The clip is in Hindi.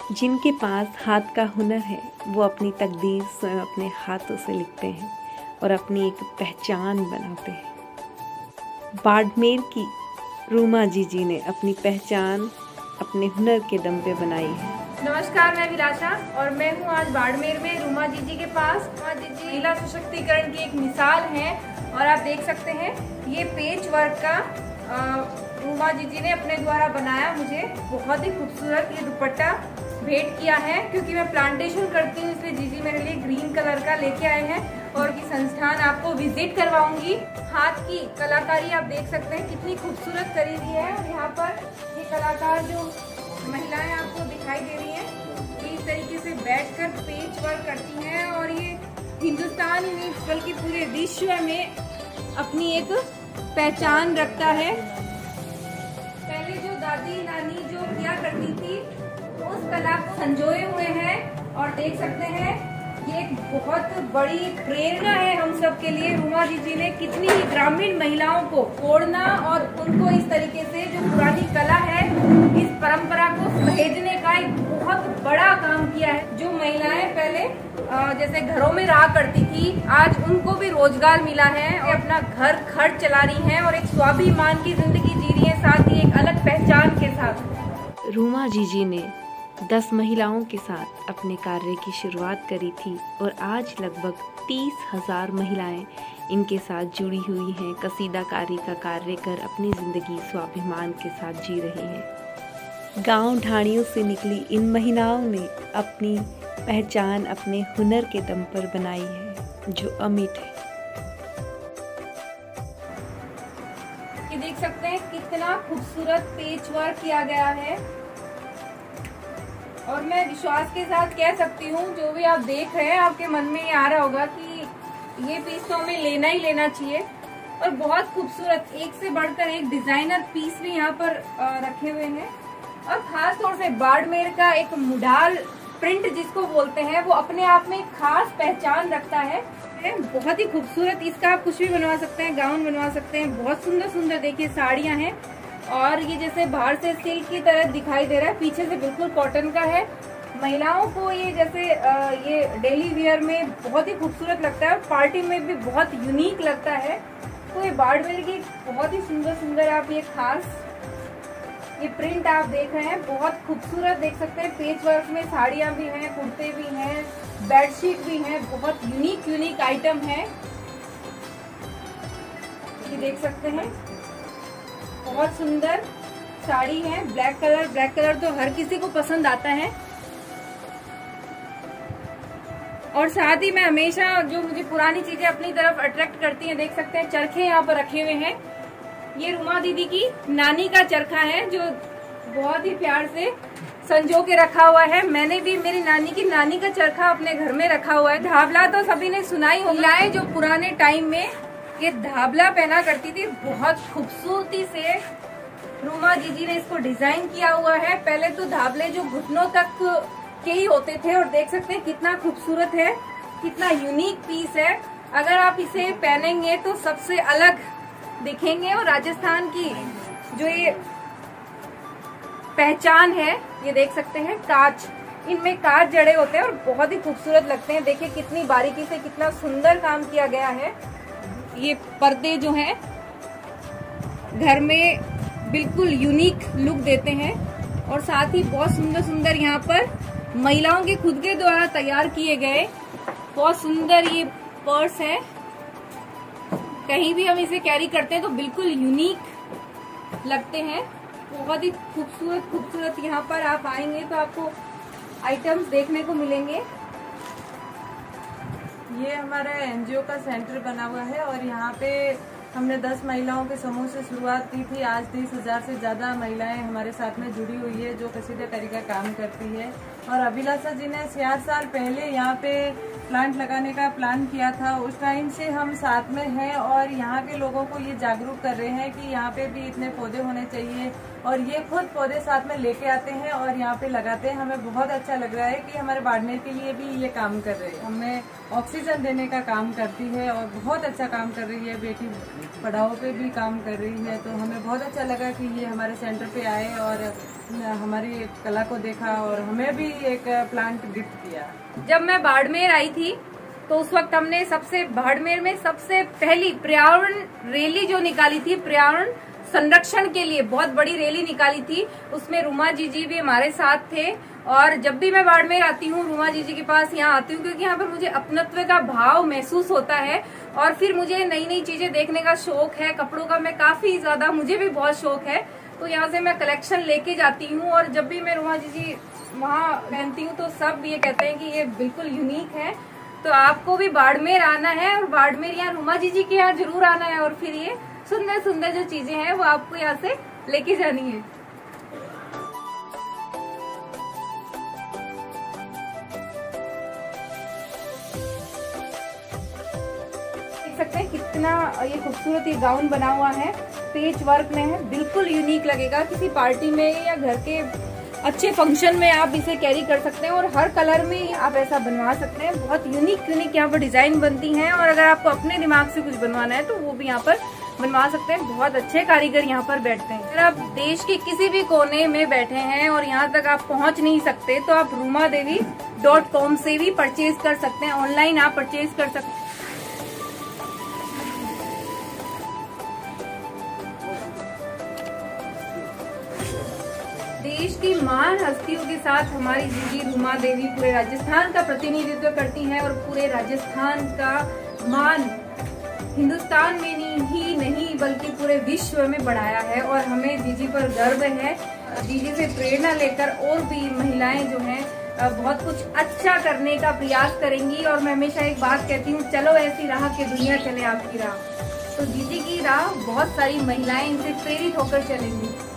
जिनके पास हाथ का हुनर है वो अपनी तकदीर स्वयं अपने हाथों से लिखते हैं और अपनी एक पहचान बनाते हैं। बाड़मेर की रूमा जीजी ने अपनी पहचान अपने हुनर के दम पे बनाई है। नमस्कार, मैं विलासा और मैं हूँ आज बाड़मेर में रूमा जीजी के पास। रूमा जीजी महिला सशक्तिकरण की एक मिसाल है और आप देख सकते हैं ये पेच वर्क का रूमा जीजी ने अपने द्वारा बनाया। मुझे बहुत ही खूबसूरत ये दुपट्टा भेंट किया है क्योंकि मैं प्लांटेशन करती हूँ, इसलिए जीजी मेरे लिए ग्रीन कलर का लेके आए हैं और की संस्थान आपको विजिट करवाऊंगी। हाथ की कलाकारी आप देख सकते हैं कितनी खूबसूरत करी हुई है और यहाँ पर ये कलाकार जो महिलाएं आपको दिखाई दे रही हैं ये इस तरीके से बैठकर पेच वर्क करती हैं और ये हिंदुस्तान ही नहीं बल्कि पूरे विश्व में अपनी एक पहचान रखता है। पहले जो दादी नानी जो किया करती थी उस कला को संजोए हुए हैं और देख सकते हैं ये एक बहुत बड़ी प्रेरणा है हम सब के लिए। रूमा जीजी ने कितनी ही ग्रामीण महिलाओं को जोड़ना और उनको इस तरीके से जो पुरानी कला है इस परंपरा को सहेजने का एक बहुत बड़ा काम किया है। जो महिलाएं पहले जैसे घरों में रहा करती थी आज उनको भी रोजगार मिला है और अपना घर खर्च चला रही हैं और एक स्वाभिमान की जिंदगी जी रही है, साथ ही एक अलग पहचान के साथ। रूमा जीजी ने 10 महिलाओं के साथ अपने कार्य की शुरुआत करी थी और आज लगभग 30,000 महिलाएं इनके साथ जुड़ी हुई हैं। कसीदाकारी का कार्य कर अपनी जिंदगी स्वाभिमान के साथ जी रही हैं। गांव ढाणियों से निकली इन महिलाओं ने अपनी पहचान अपने हुनर के दम पर बनाई है जो अमिट है। ये देख सकते हैं कितना खूबसूरत पेच वर्क किया गया है और मैं विश्वास के साथ कह सकती हूँ जो भी आप देख रहे हैं आपके मन में ये आ रहा होगा कि ये पीस तो हमें लेना ही लेना चाहिए। और बहुत खूबसूरत एक से बढ़कर एक डिजाइनर पीस भी यहाँ पर रखे हुए हैं और खास तौर से बाड़मेर का एक मुडाल प्रिंट जिसको बोलते हैं वो अपने आप में खास पहचान रखता है। बहुत ही खूबसूरत, इसका आप कुछ भी बनवा सकते हैं, गाउन बनवा सकते हैं। बहुत सुंदर सुंदर देखिए साड़ियां हैं और ये जैसे बाहर से सिल्क की तरह दिखाई दे रहा है, पीछे से बिल्कुल कॉटन का है। महिलाओं को ये जैसे ये डेली वियर में बहुत ही खूबसूरत लगता है और पार्टी में भी बहुत यूनिक लगता है। तो ये बाड़मेर की बहुत ही सुंदर सुंदर आप ये खास ये प्रिंट आप देख रहे हैं, बहुत खूबसूरत देख सकते हैं। पेच वर्क में साड़ियां भी हैं, कुर्ते भी हैं, बेडशीट भी हैं, बहुत यूनिक आइटम है। ये देख सकते हैं बहुत सुंदर साड़ी है, ब्लैक कलर तो हर किसी को पसंद आता है। और साथ ही मैं हमेशा जो मुझे पुरानी चीजें अपनी तरफ अट्रैक्ट करती हैं, देख सकते हैं चरखे यहाँ पर रखे हुए हैं। ये रूमा दीदी की नानी का चरखा है जो बहुत ही प्यार से संजो के रखा हुआ है। मैंने भी मेरी नानी की नानी का चरखा अपने घर में रखा हुआ है। धाबला तो सभी ने सुना ही होगा, जो पुराने टाइम में ये धाबला पहना करती थी। बहुत खूबसूरती से रूमा जीजी ने इसको डिजाइन किया हुआ है। पहले तो धाबले जो घुटनों तक के ही होते थे और देख सकते हैं कितना खूबसूरत है, कितना यूनिक पीस है। अगर आप इसे पहनेंगे तो सबसे अलग दिखेंगे और राजस्थान की जो ये पहचान है ये देख सकते हैं कांच, इनमें कांच जड़े होते हैं और बहुत ही खूबसूरत लगते हैं। देखिए कितनी बारीकी से कितना सुंदर काम किया गया है। ये पर्दे जो हैं घर में बिल्कुल यूनिक लुक देते हैं और साथ ही बहुत सुंदर सुंदर यहाँ पर महिलाओं के खुद के द्वारा तैयार किए गए बहुत सुंदर ये पर्स है। कहीं भी हम इसे कैरी करते हैं तो बिल्कुल यूनिक लगते हैं। बहुत ही खूबसूरत यहाँ पर आप आएंगे तो आपको आइटम्स देखने को मिलेंगे। ये हमारा एनजीओ का सेंटर बना हुआ है और यहाँ पे हमने 10 महिलाओं के समूह से शुरुआत की थी। आज 30,000 से ज्यादा महिलाएं हमारे साथ में जुड़ी हुई है जो कसीदाकारी का काम करती है। और अभिलाषा जी ने 6 साल पहले यहाँ पे प्लांट लगाने का प्लान किया था, उस टाइम से हम साथ में हैं और यहाँ के लोगों को ये जागरूक कर रहे हैं कि यहाँ पे भी इतने पौधे होने चाहिए और ये खुद पौधे साथ में लेके आते हैं और यहाँ पे लगाते हैं। हमें बहुत अच्छा लग रहा है कि हमारे बाड़मेर के लिए भी ये काम कर रहे हैं। हमें ऑक्सीजन देने का काम करती है और बहुत अच्छा काम कर रही है। बेटी पढ़ाओ पे भी काम कर रही है। तो हमें बहुत अच्छा लगा कि ये हमारे सेंटर पे आए और हमारी कला को देखा और हमें भी एक प्लांट गिफ्ट किया। जब मैं बाड़मेर आई थी तो उस वक्त हमने बाड़मेर में सबसे पहली पर्यावरण रैली जो निकाली थी, पर्यावरण संरक्षण के लिए बहुत बड़ी रैली निकाली थी। उसमें रूमा जी भी हमारे साथ थे। और जब भी मैं बाड़मेर आती हूँ रूमा जी के पास यहाँ आती हूँ, क्योंकि यहाँ पर मुझे अपनत्व का भाव महसूस होता है। और फिर मुझे नई नई चीजें देखने का शौक है, कपड़ों का मैं काफी ज्यादा, मुझे भी बहुत शौक है। तो यहाँ से मैं कलेक्शन लेके जाती हूँ और जब भी मैं रूमा जी वहाँ पहनती हूँ तो सब ये कहते हैं कि ये बिल्कुल यूनिक है। तो आपको भी बाड़मेर आना है और बाड़मेर यहाँ रूमा जी के यहाँ जरूर आना है और फिर ये सुंदर सुंदर जो चीजें हैं वो आपको यहाँ से लेके जानी है। देख सकते हैं कितना ये खूबसूरत ये गाउन बना हुआ है, पेच वर्क में है, बिल्कुल यूनिक लगेगा। किसी पार्टी में या घर के अच्छे फंक्शन में आप इसे कैरी कर सकते हैं और हर कलर में आप ऐसा बनवा सकते हैं। बहुत यूनिक यहाँ पर डिजाइन बनती हैं और अगर आपको अपने दिमाग से कुछ बनवाना है तो वो भी यहाँ पर बनवा सकते हैं। बहुत अच्छे कारीगर यहाँ पर बैठते हैं। अगर आप देश के किसी भी कोने में बैठे हैं और यहाँ तक आप पहुँच नहीं सकते तो आप rumadevi.com से भी परचेज कर सकते हैं। ऑनलाइन आप परचेज कर सकते हैं। देश की महान हस्तियों के साथ हमारी दीदी रूमा देवी पूरे राजस्थान का प्रतिनिधित्व करती हैं और पूरे राजस्थान का मान हिंदुस्तान में ही नहीं बल्कि पूरे विश्व में बढ़ाया है। और हमें जीजी पर गर्व है। जीजी से प्रेरणा लेकर और भी महिलाएं जो हैं बहुत कुछ अच्छा करने का प्रयास करेंगी। और मैं हमेशा एक बात कहती हूँ, चलो ऐसी राह कि दुनिया चले आपकी राह। तो जीजी की राह बहुत सारी महिलाएं इनसे प्रेरित होकर चलेंगी।